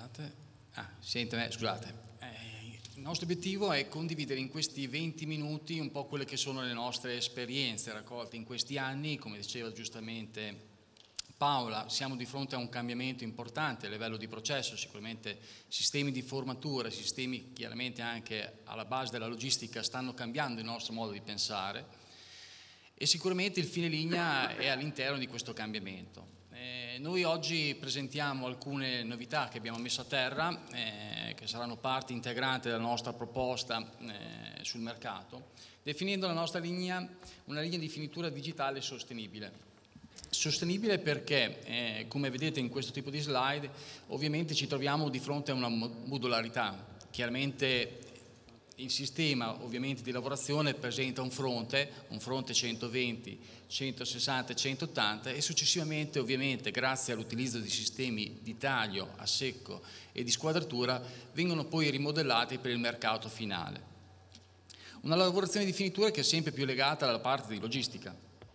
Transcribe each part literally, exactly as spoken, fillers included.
Scusate, ah, sente me, scusate. Eh, il nostro obiettivo è condividere in questi venti minuti un po' quelle che sono le nostre esperienze raccolte in questi anni. Come diceva giustamente Paola, siamo di fronte a un cambiamento importante a livello di processo, sicuramente sistemi di formatura, sistemi chiaramente anche alla base della logistica stanno cambiando il nostro modo di pensare e sicuramente il fine linea è all'interno di questo cambiamento. Eh, noi oggi presentiamo alcune novità che abbiamo messo a terra, eh, che saranno parte integrante della nostra proposta eh, sul mercato, definendo la nostra linea una linea di finitura digitale sostenibile. Sostenibile perché, eh, come vedete in questo tipo di slide, ovviamente ci troviamo di fronte a una modularità. Chiaramente il sistema ovviamente di lavorazione presenta un fronte, un fronte centoventi, centosessanta e centottanta e successivamente ovviamente grazie all'utilizzo di sistemi di taglio a secco e di squadratura vengono poi rimodellati per il mercato finale. Una lavorazione di finitura che è sempre più legata alla parte di logistica.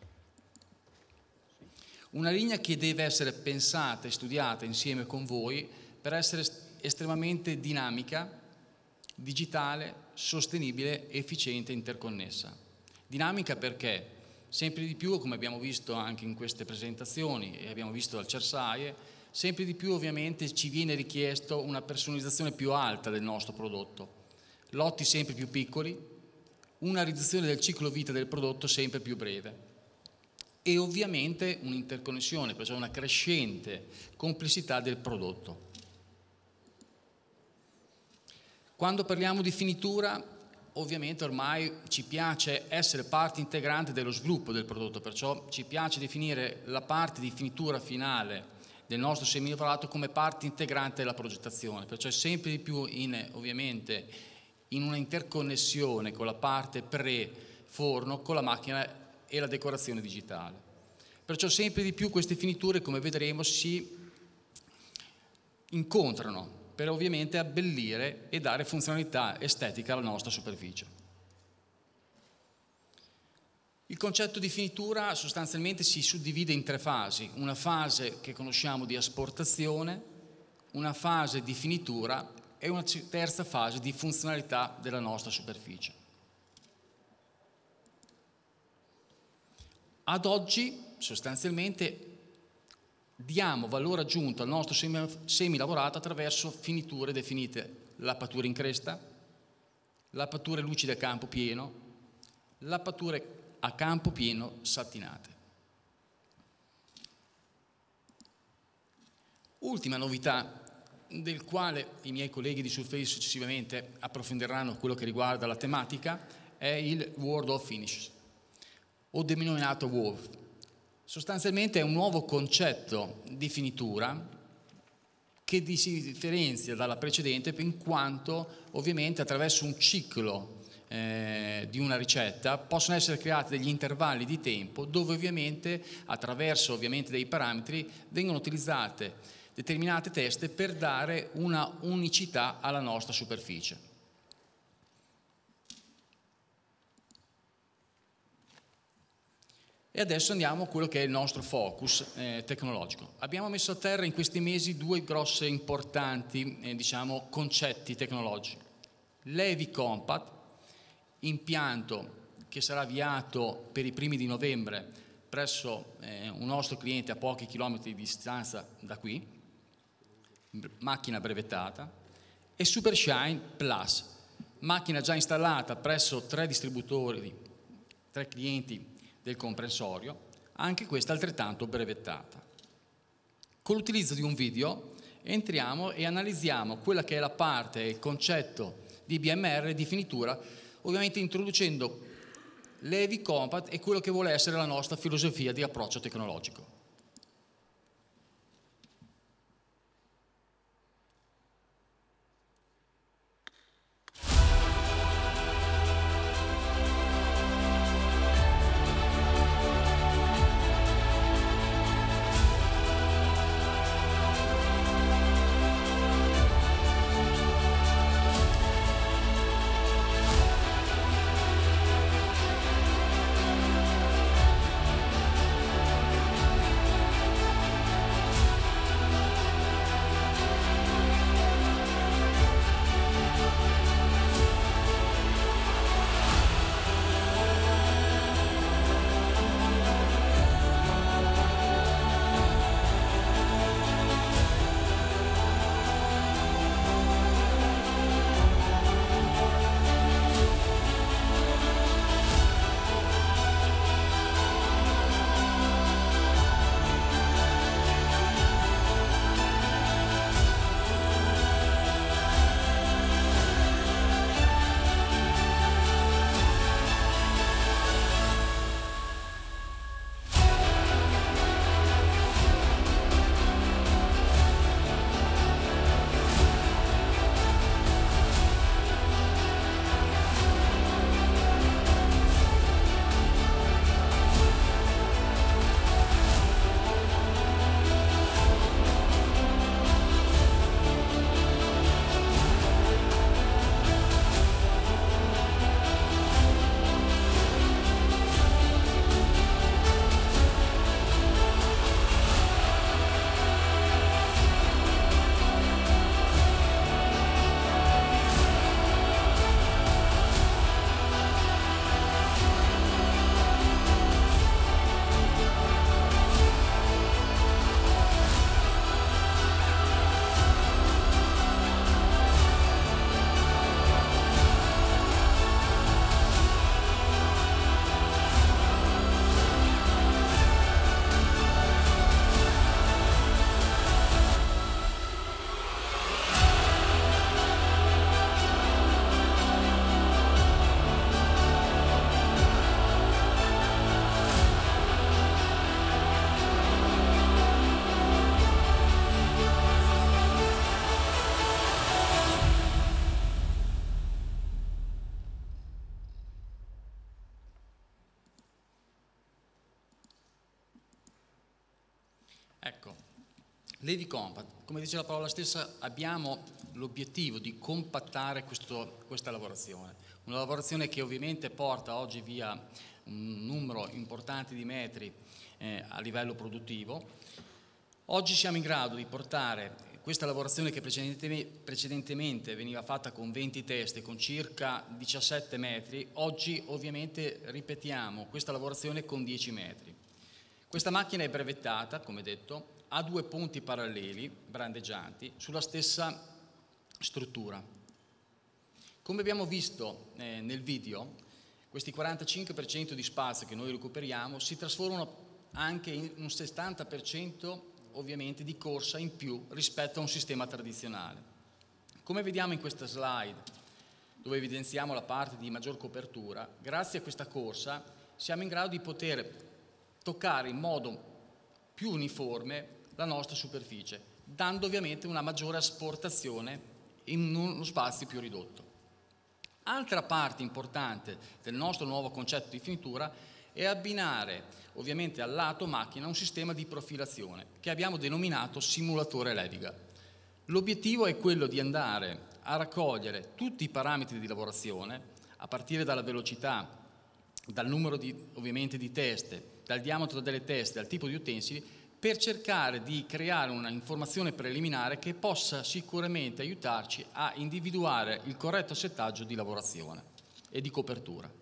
Una linea che deve essere pensata e studiata insieme con voi per essere estremamente dinamica, digitale, sostenibile, efficiente e interconnessa. Dinamica perché sempre di più, come abbiamo visto anche in queste presentazioni e abbiamo visto dal Cersaie, sempre di più ovviamente ci viene richiesto una personalizzazione più alta del nostro prodotto, lotti sempre più piccoli, una riduzione del ciclo vita del prodotto sempre più breve e ovviamente un'interconnessione, perciò una crescente complessità del prodotto. Quando parliamo di finitura, ovviamente ormai ci piace essere parte integrante dello sviluppo del prodotto, perciò ci piace definire la parte di finitura finale del nostro semilavorato come parte integrante della progettazione, perciò è sempre di più in, ovviamente in una interconnessione con la parte pre-forno, con la macchina e la decorazione digitale. Perciò sempre di più queste finiture, come vedremo, si incontrano per ovviamente abbellire e dare funzionalità estetica alla nostra superficie. Il concetto di finitura sostanzialmente si suddivide in tre fasi, una fase che conosciamo di asportazione, una fase di finitura e una terza fase di funzionalità della nostra superficie. Ad oggi sostanzialmente diamo valore aggiunto al nostro semilavorato attraverso finiture definite lappature in cresta, lappature lucide a campo pieno, lappature a campo pieno satinate. Ultima novità, del quale i miei colleghi di Surface successivamente approfondiranno quello che riguarda la tematica, è il World of Finish, o denominato W O F. Sostanzialmente è un nuovo concetto di finitura che si differenzia dalla precedente in quanto ovviamente attraverso un ciclo eh, di una ricetta possono essere creati degli intervalli di tempo dove ovviamente attraverso ovviamente dei parametri vengono utilizzate determinate teste per dare una unicità alla nostra superficie. E adesso andiamo a quello che è il nostro focus eh, tecnologico. Abbiamo messo a terra in questi mesi due grosse importanti eh, diciamo, concetti tecnologici. L'Heavy Compact, impianto che sarà avviato per i primi di novembre presso eh, un nostro cliente a pochi chilometri di distanza da qui, macchina brevettata, e Supershine Plus, macchina già installata presso tre distributori, tre clienti del comprensorio, anche questa altrettanto brevettata. Con l'utilizzo di un video entriamo e analizziamo quella che è la parte, il concetto di B M R di finitura, ovviamente introducendo l'Heavy Compact e quello che vuole essere la nostra filosofia di approccio tecnologico. Ecco, l'Heavy Compact, come dice la parola stessa, abbiamo l'obiettivo di compattare questo, questa lavorazione, una lavorazione che ovviamente porta oggi via un numero importante di metri eh, a livello produttivo. Oggi siamo in grado di portare questa lavorazione che precedentemente veniva fatta con venti teste, con circa diciassette metri, oggi ovviamente ripetiamo questa lavorazione con dieci metri. Questa macchina è brevettata, come detto, ha due ponti paralleli, brandeggianti, sulla stessa struttura. Come abbiamo visto eh, nel video, questi quarantacinque per cento di spazio che noi recuperiamo si trasformano anche in un settanta per cento ovviamente di corsa in più rispetto a un sistema tradizionale. Come vediamo in questa slide, dove evidenziamo la parte di maggior copertura, grazie a questa corsa siamo in grado di poter toccare in modo più uniforme la nostra superficie, dando ovviamente una maggiore asportazione in uno spazio più ridotto. Altra parte importante del nostro nuovo concetto di finitura è abbinare ovviamente al lato macchina un sistema di profilazione che abbiamo denominato simulatore leviga. L'obiettivo è quello di andare a raccogliere tutti i parametri di lavorazione, a partire dalla velocità, dal numero di, ovviamente di teste, dal diametro delle teste, dal tipo di utensili, per cercare di creare una informazione preliminare che possa sicuramente aiutarci a individuare il corretto settaggio di lavorazione e di copertura.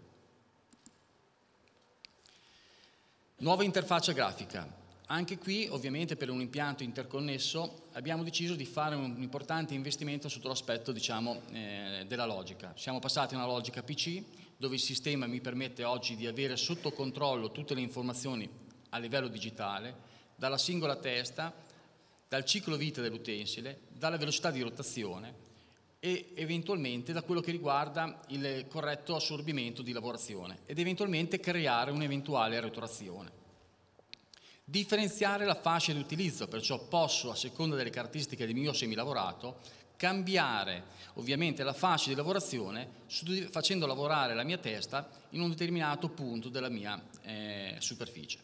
Nuova interfaccia grafica. Anche qui, ovviamente, per un impianto interconnesso abbiamo deciso di fare un importante investimento sotto l'aspetto, diciamo, eh, della logica. Siamo passati a una logica P C, dove il sistema mi permette oggi di avere sotto controllo tutte le informazioni a livello digitale, dalla singola testa, dal ciclo vita dell'utensile, dalla velocità di rotazione e eventualmente da quello che riguarda il corretto assorbimento di lavorazione ed eventualmente creare un'eventuale retroazione. Differenziare la fascia di utilizzo, perciò posso, a seconda delle caratteristiche del mio semilavorato, cambiare ovviamente la fascia di lavorazione facendo lavorare la mia testa in un determinato punto della mia eh, superficie.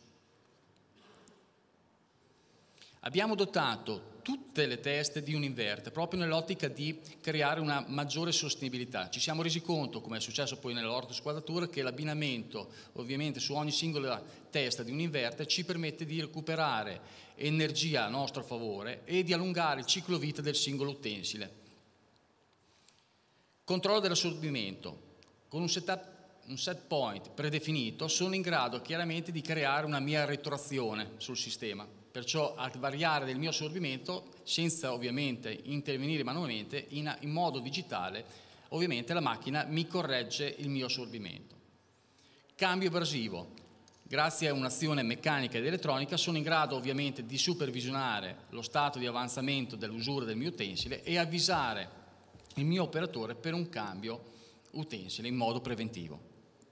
Abbiamo dotato tutte le teste di un inverter proprio nell'ottica di creare una maggiore sostenibilità. Ci siamo resi conto, come è successo poi nell'ortosquadratura, che l'abbinamento ovviamente su ogni singola testa di un inverter ci permette di recuperare energia a nostro favore e di allungare il ciclo vita del singolo utensile. Controllo dell'assorbimento. Con un setup un set point predefinito sono in grado chiaramente di creare una mia retroazione sul sistema, perciò a variare del mio assorbimento senza ovviamente intervenire manualmente in, in modo digitale, ovviamente la macchina mi corregge il mio assorbimento. Cambio abrasivo. Grazie a un'azione meccanica ed elettronica sono in grado ovviamente di supervisionare lo stato di avanzamento dell'usura del mio utensile e avvisare il mio operatore per un cambio utensile in modo preventivo.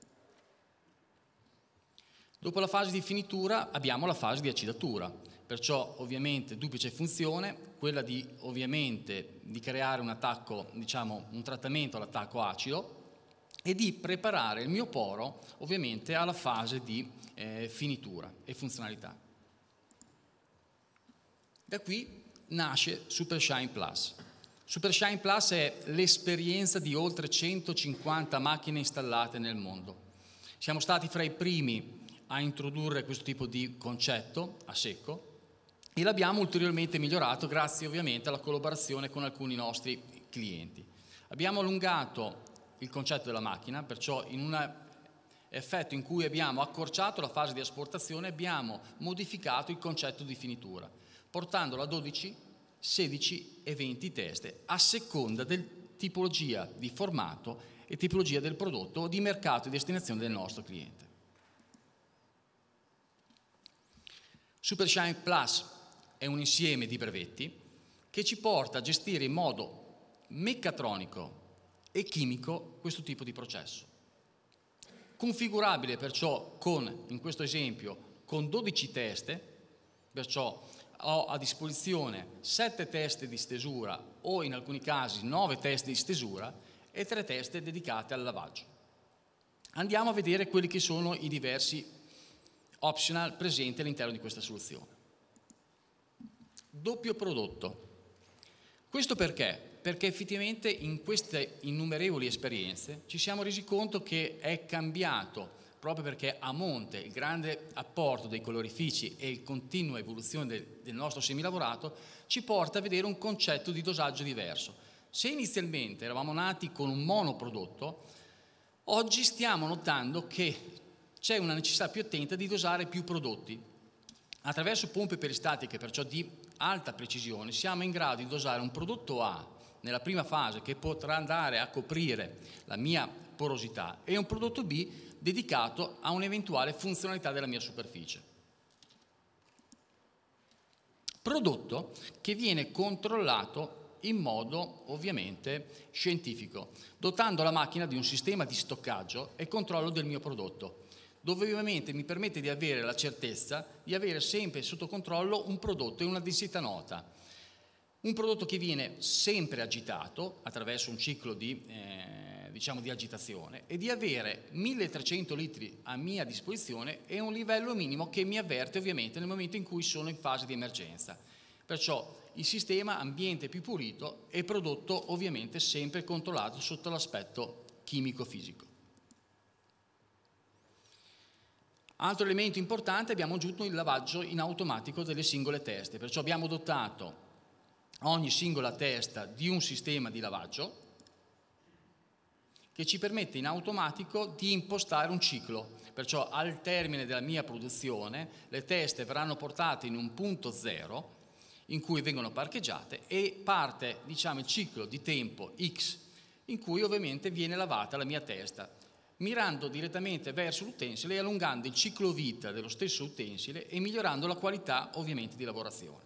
Dopo la fase di finitura abbiamo la fase di acidatura, perciò ovviamente duplice funzione, quella di ovviamente di creare un attacco, diciamo un trattamento all'attacco acido e di preparare il mio poro ovviamente alla fase di eh, finitura e funzionalità. Da qui nasce Supershine Plus. Supershine Plus è l'esperienza di oltre centocinquanta macchine installate nel mondo. Siamo stati fra i primi a introdurre questo tipo di concetto a secco e l'abbiamo ulteriormente migliorato grazie ovviamente alla collaborazione con alcuni nostri clienti. Abbiamo allungato il concetto della macchina, perciò in un effetto in cui abbiamo accorciato la fase di asportazione abbiamo modificato il concetto di finitura, portandolo a dodici, sedici e venti teste a seconda del tipologia di formato e tipologia del prodotto o di mercato e destinazione del nostro cliente. Supershine Plus è un insieme di brevetti che ci porta a gestire in modo meccatronico e chimico questo tipo di processo. Configurabile perciò con, in questo esempio, con dodici teste, perciò ho a disposizione sette teste di stesura o in alcuni casi nove teste di stesura e tre teste dedicate al lavaggio. Andiamo a vedere quelli che sono i diversi optional presenti all'interno di questa soluzione. Doppio prodotto. Questo perché? Perché effettivamente in queste innumerevoli esperienze ci siamo resi conto che è cambiato, proprio perché a monte il grande apporto dei colorifici e la continua evoluzione del, del nostro semilavorato ci porta a vedere un concetto di dosaggio diverso. Se inizialmente eravamo nati con un monoprodotto, oggi stiamo notando che c'è una necessità più attenta di dosare più prodotti. Attraverso pompe peristatiche, perciò di alta precisione, siamo in grado di dosare un prodotto A nella prima fase che potrà andare a coprire la mia porosità e un prodotto B dedicato a un'eventuale funzionalità della mia superficie. Prodotto che viene controllato in modo ovviamente scientifico, dotando la macchina di un sistema di stoccaggio e controllo del mio prodotto, dove ovviamente mi permette di avere la certezza di avere sempre sotto controllo un prodotto e una densità nota. Un prodotto che viene sempre agitato attraverso un ciclo di, eh, diciamo di agitazione e di avere milletrecento litri a mia disposizione e un livello minimo che mi avverte ovviamente nel momento in cui sono in fase di emergenza. Perciò il sistema ambiente più pulito e prodotto ovviamente sempre controllato sotto l'aspetto chimico-fisico. Altro elemento importante, abbiamo aggiunto il lavaggio in automatico delle singole teste, perciò abbiamo dotato ogni singola testa di un sistema di lavaggio che ci permette in automatico di impostare un ciclo, perciò al termine della mia produzione le teste verranno portate in un punto zero in cui vengono parcheggiate e parte, diciamo, il ciclo di tempo X in cui ovviamente viene lavata la mia testa, mirando direttamente verso l'utensile e allungando il ciclo vita dello stesso utensile e migliorando la qualità ovviamente di lavorazione.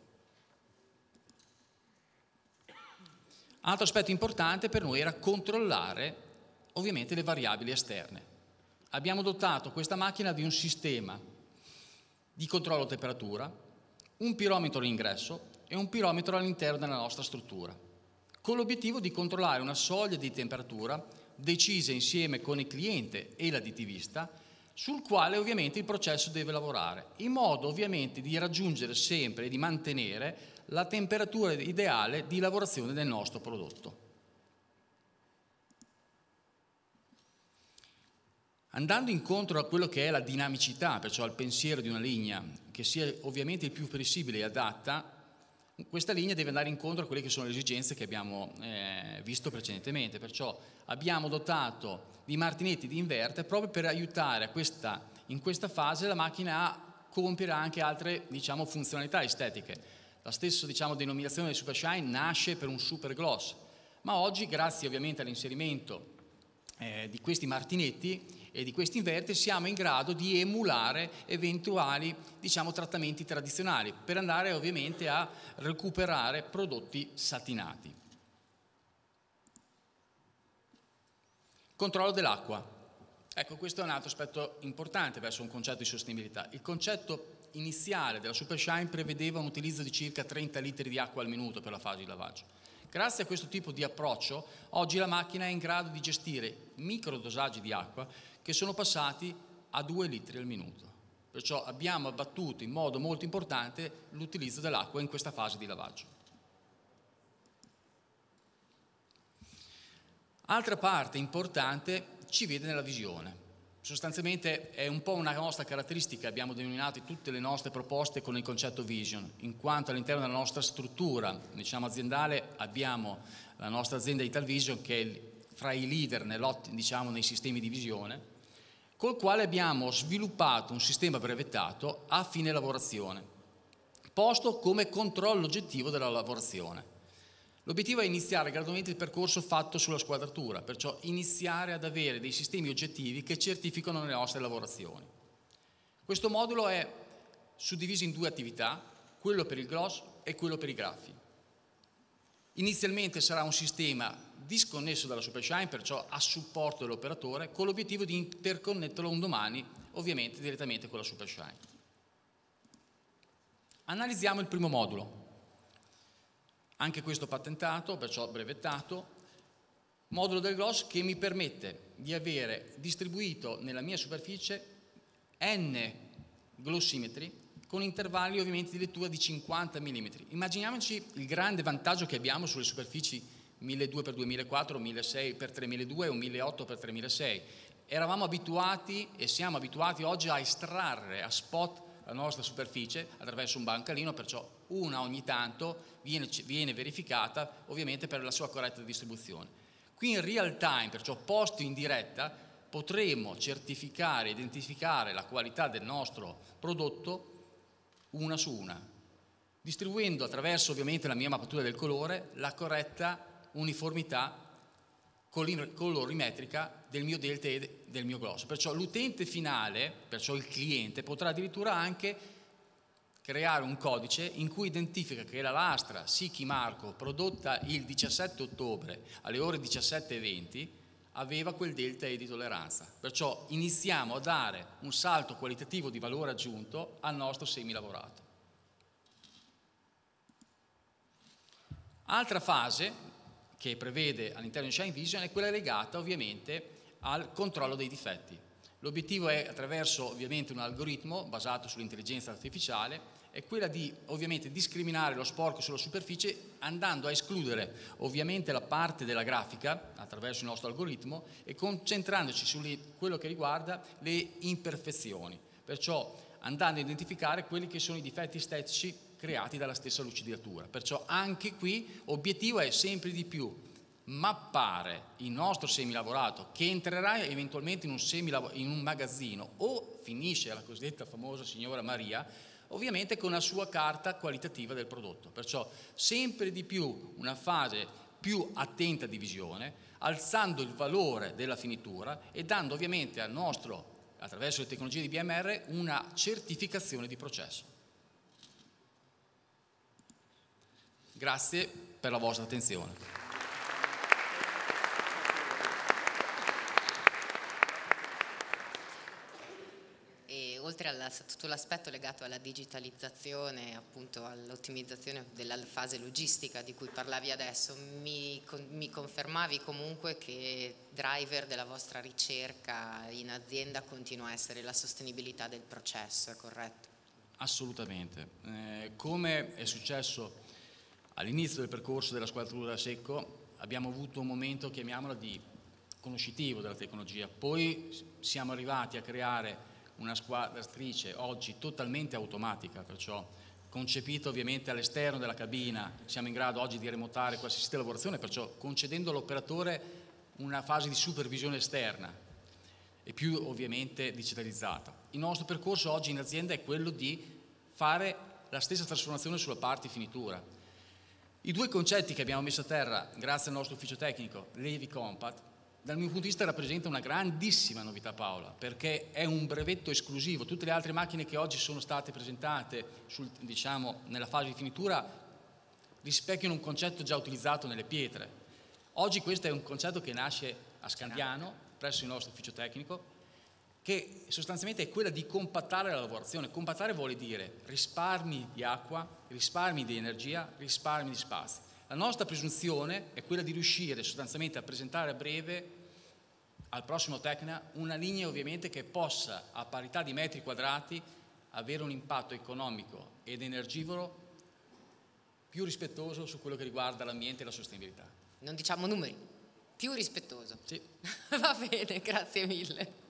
Altro aspetto importante per noi era controllare ovviamente le variabili esterne. Abbiamo dotato questa macchina di un sistema di controllo temperatura, un pirometro all'ingresso e un pirometro all'interno della nostra struttura, con l'obiettivo di controllare una soglia di temperatura decisa insieme con il cliente e l'additivista, sul quale ovviamente il processo deve lavorare, in modo ovviamente di raggiungere sempre e di mantenere la temperatura ideale di lavorazione del nostro prodotto. Andando incontro a quello che è la dinamicità, perciò al pensiero di una linea che sia ovviamente il più flessibile e adatta, questa linea deve andare incontro a quelle che sono le esigenze che abbiamo eh, visto precedentemente, perciò abbiamo dotato di martinetti di inverter proprio per aiutare a questa, in questa fase la macchina a compiere anche altre, diciamo, funzionalità estetiche. La stessa, diciamo, denominazione del Super Shine nasce per un super gloss, ma oggi grazie ovviamente all'inserimento eh, di questi martinetti e di questi inverter siamo in grado di emulare eventuali, diciamo, trattamenti tradizionali per andare ovviamente a recuperare prodotti satinati. Controllo dell'acqua. Ecco, questo è un altro aspetto importante verso un concetto di sostenibilità. Il concetto iniziale della Super Shine prevedeva un utilizzo di circa trenta litri di acqua al minuto per la fase di lavaggio. Grazie a questo tipo di approccio, oggi la macchina è in grado di gestire microdosaggi di acqua che sono passati a due litri al minuto. Perciò abbiamo abbattuto in modo molto importante l'utilizzo dell'acqua in questa fase di lavaggio. Altra parte importante ci vede nella visione. Sostanzialmente è un po' una nostra caratteristica, abbiamo denominato tutte le nostre proposte con il concetto vision, in quanto all'interno della nostra struttura, diciamo, aziendale abbiamo la nostra azienda Italvision che è fra i leader diciamo, nei sistemi di visione, col quale abbiamo sviluppato un sistema brevettato a fine lavorazione, posto come controllo oggettivo della lavorazione. L'obiettivo è iniziare gradualmente il percorso fatto sulla squadratura, perciò iniziare ad avere dei sistemi oggettivi che certificano le nostre lavorazioni. Questo modulo è suddiviso in due attività, quello per il gloss e quello per i graffi. Inizialmente sarà un sistema disconnesso dalla Super Shine, perciò a supporto dell'operatore, con l'obiettivo di interconnetterlo un domani, ovviamente direttamente con la Super Shine. Analizziamo il primo modulo. Anche questo patentato, perciò brevettato, modulo del gloss che mi permette di avere distribuito nella mia superficie n glossimetri con intervalli ovviamente di lettura di cinquanta millimetri. Immaginiamoci il grande vantaggio che abbiamo sulle superfici milleduecento per duemilaquattro, milleseicento per tremiladuecento o milleottocento per tremilaseicento. Eravamo abituati e siamo abituati oggi a estrarre a spot la nostra superficie attraverso un bancalino, perciò una ogni tanto viene, viene verificata ovviamente per la sua corretta distribuzione. Qui in real time, perciò posto in diretta, potremo certificare, identificare la qualità del nostro prodotto una su una, distribuendo attraverso ovviamente la mia mappatura del colore la corretta uniformità colorimetrica del mio delta e del mio gloss. Perciò l'utente finale, perciò il cliente, potrà addirittura anche creare un codice in cui identifica che la lastra Sicchi Marco prodotta il diciassette ottobre alle ore diciassette e venti aveva quel delta E di tolleranza. Perciò iniziamo a dare un salto qualitativo di valore aggiunto al nostro semilavorato. Altra fase che prevede all'interno di Shine Vision è quella legata ovviamente al controllo dei difetti. L'obiettivo è, attraverso ovviamente un algoritmo basato sull'intelligenza artificiale, è quella di ovviamente discriminare lo sporco sulla superficie andando a escludere ovviamente la parte della grafica attraverso il nostro algoritmo e concentrandoci su quello che riguarda le imperfezioni, perciò andando a identificare quelli che sono i difetti estetici creati dalla stessa lucidatura. Perciò anche qui l'obiettivo è sempre di più mappare il nostro semilavorato che entrerà eventualmente in un, in un magazzino o finisce la cosiddetta famosa signora Maria, ovviamente con la sua carta qualitativa del prodotto. Perciò sempre di più una fase più attenta di visione, alzando il valore della finitura e dando ovviamente al nostro, attraverso le tecnologie di B M R, una certificazione di processo. Grazie per la vostra attenzione. E oltre a tutto l'aspetto legato alla digitalizzazione, appunto all'ottimizzazione della fase logistica di cui parlavi adesso, mi, mi confermavi comunque che driver della vostra ricerca in azienda continua a essere la sostenibilità del processo, è corretto? Assolutamente. Eh, come è successo all'inizio del percorso della squadratura da secco, abbiamo avuto un momento, chiamiamolo, di conoscitivo della tecnologia, poi siamo arrivati a creare una squadratrice oggi totalmente automatica, perciò concepita ovviamente all'esterno della cabina, siamo in grado oggi di remotare qualsiasi lavorazione, perciò concedendo all'operatore una fase di supervisione esterna e più ovviamente digitalizzata. Il nostro percorso oggi in azienda è quello di fare la stessa trasformazione sulla parte finitura. I due concetti che abbiamo messo a terra grazie al nostro ufficio tecnico, Levi Compact, dal mio punto di vista rappresenta una grandissima novità, Paola, perché è un brevetto esclusivo. Tutte le altre macchine che oggi sono state presentate sul, diciamo, nella fase di finitura rispecchiano un concetto già utilizzato nelle pietre. Oggi questo è un concetto che nasce a Scandiano, presso il nostro ufficio tecnico, che sostanzialmente è quella di compattare la lavorazione. Compattare vuole dire risparmi di acqua, risparmi di energia, risparmi di spazio. La nostra presunzione è quella di riuscire sostanzialmente a presentare a breve al prossimo Tecna una linea ovviamente che possa a parità di metri quadrati avere un impatto economico ed energivoro più rispettoso su quello che riguarda l'ambiente e la sostenibilità. Non diciamo numeri, più rispettoso. Sì. Va bene, grazie mille.